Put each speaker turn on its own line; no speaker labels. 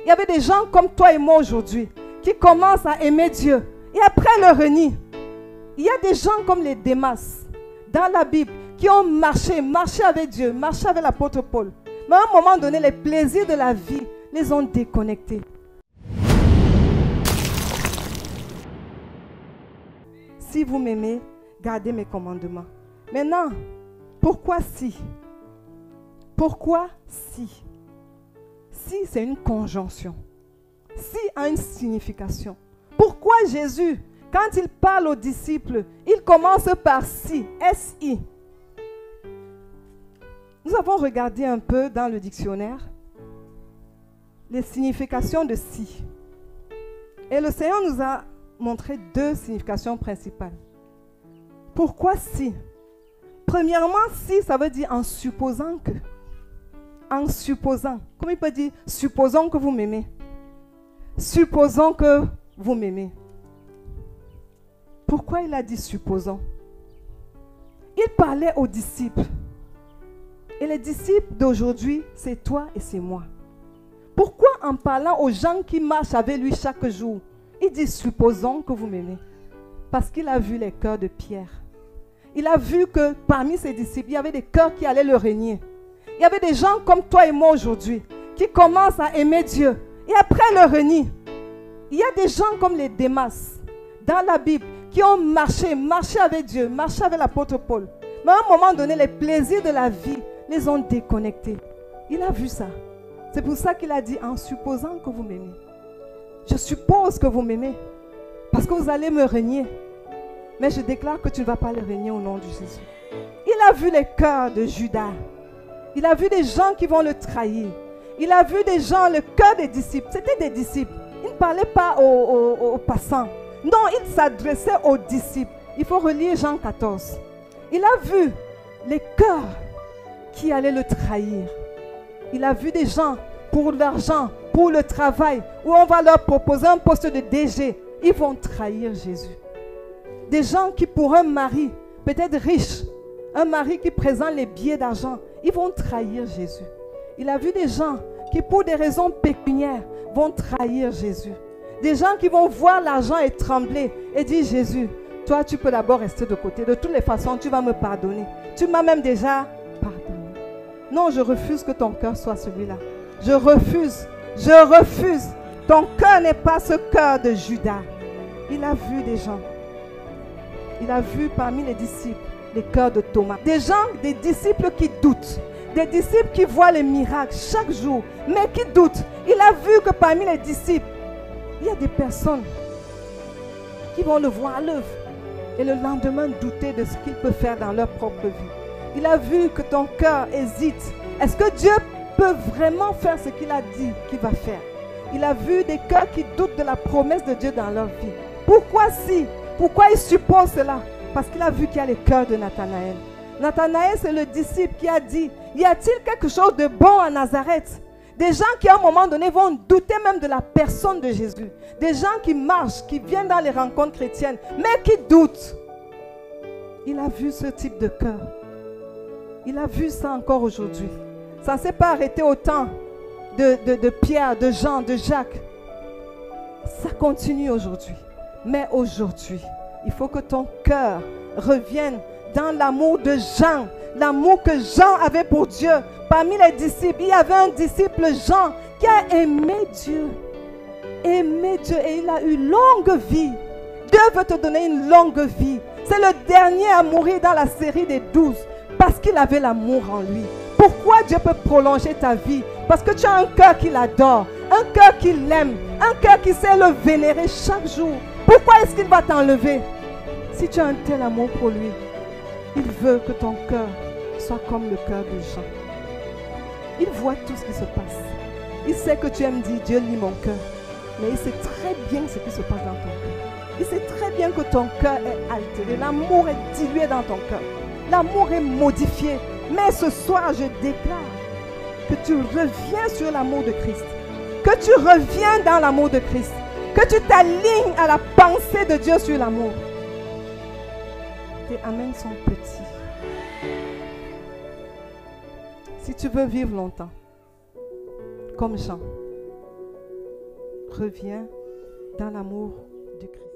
Il y avait des gens comme toi et moi aujourd'hui qui commencent à aimer Dieu et après le renient. Il y a des gens comme les Démas dans la Bible qui ont marché avec Dieu, marché avec l'apôtre Paul. Mais à un moment donné, les plaisirs de la vie les ont déconnectés. Si vous m'aimez, gardez mes commandements. Maintenant, pourquoi si? Pourquoi si? Si, c'est une conjonction. Si a une signification. Pourquoi Jésus, quand il parle aux disciples, il commence par si, S-I. Nous avons regardé un peu dans le dictionnaire les significations de si. Et le Seigneur nous a montré deux significations principales. Pourquoi si? Premièrement, si, ça veut dire en supposant que. En supposant. Comme il peut dire, supposons que vous m'aimez. Supposons que vous m'aimez. Pourquoi il a dit supposons? Il parlait aux disciples. Et les disciples d'aujourd'hui, c'est toi et c'est moi. Pourquoi en parlant aux gens qui marchent avec lui chaque jour, il dit supposons que vous m'aimez? Parce qu'il a vu les cœurs de Pierre. Il a vu que parmi ses disciples, il y avait des cœurs qui allaient le régner. Il y avait des gens comme toi et moi aujourd'hui qui commencent à aimer Dieu et après le renient. Il y a des gens comme les Démas dans la Bible qui ont marché avec Dieu, marché avec l'apôtre Paul. Mais à un moment donné, les plaisirs de la vie les ont déconnectés. Il a vu ça. C'est pour ça qu'il a dit en supposant que vous m'aimez. Je suppose que vous m'aimez parce que vous allez me régner. Mais je déclare que tu ne vas pas le régner au nom de Jésus. Il a vu les cœurs de Judas. Il a vu des gens qui vont le trahir. Il a vu des gens, le cœur des disciples. C'était des disciples. Il ne parlait pas aux passants. Non, il s'adressait aux disciples. Il faut relire Jean 14. Il a vu les cœurs qui allaient le trahir. Il a vu des gens pour l'argent, pour le travail, où on va leur proposer un poste de DG. Ils vont trahir Jésus. Des gens qui pour un mari, peut-être riche, un mari qui présente les billets d'argent, ils vont trahir Jésus. Il a vu des gens qui pour des raisons pécuniaires vont trahir Jésus. Des gens qui vont voir l'argent et trembler et dire Jésus, toi tu peux d'abord rester de côté. De toutes les façons, tu vas me pardonner. Tu m'as même déjà pardonné. Non, je refuse que ton cœur soit celui-là. Je refuse. Je refuse. Ton cœur n'est pas ce cœur de Judas. Il a vu des gens. Il a vu parmi les disciples les cœurs de Thomas. Des gens, des disciples qui doutent. Des disciples qui voient les miracles chaque jour, mais qui doutent. Il a vu que parmi les disciples, il y a des personnes qui vont le voir à l'œuvre et le lendemain douter de ce qu'il peut faire dans leur propre vie. Il a vu que ton cœur hésite. Est-ce que Dieu peut vraiment faire ce qu'il a dit qu'il va faire? Il a vu des cœurs qui doutent de la promesse de Dieu dans leur vie. Pourquoi si? Pourquoi il suppose cela? Parce qu'il a vu qu'il y a les cœurs de Nathanaël. Nathanaël, c'est le disciple qui a dit, y a-t-il quelque chose de bon à Nazareth? Des gens qui à un moment donné vont douter même de la personne de Jésus. Des gens qui marchent, qui viennent dans les rencontres chrétiennes, mais qui doutent. Il a vu ce type de cœur. Il a vu ça encore aujourd'hui. Ça ne s'est pas arrêté au temps de Pierre, de Jean, de Jacques. Ça continue aujourd'hui. Mais aujourd'hui, il faut que ton cœur revienne dans l'amour de Jean. L'amour que Jean avait pour Dieu. Parmi les disciples, il y avait un disciple, Jean, qui a aimé Dieu. Aimé Dieu et il a eu longue vie. Dieu veut te donner une longue vie. C'est le dernier à mourir dans la série des 12 parce qu'il avait l'amour en lui. Pourquoi Dieu peut prolonger ta vie? Parce que tu as un cœur qui l'adore, un cœur qui l'aime, un cœur qui sait le vénérer chaque jour. Pourquoi est-ce qu'il va t'enlever? Si tu as un tel amour pour lui, il veut que ton cœur soit comme le cœur de Jean. Il voit tout ce qui se passe. Il sait que tu aimes dire Dieu lit mon cœur. Mais il sait très bien ce qui se passe dans ton cœur. Il sait très bien que ton cœur est altéré. L'amour est dilué dans ton cœur. L'amour est modifié. Mais ce soir, je déclare que tu reviens sur l'amour de Christ. Que tu reviens dans l'amour de Christ. Que tu t'alignes à la pensée de Dieu sur l'amour. Tes amens sont petits. Si tu veux vivre longtemps, comme Jean, reviens dans l'amour de Christ.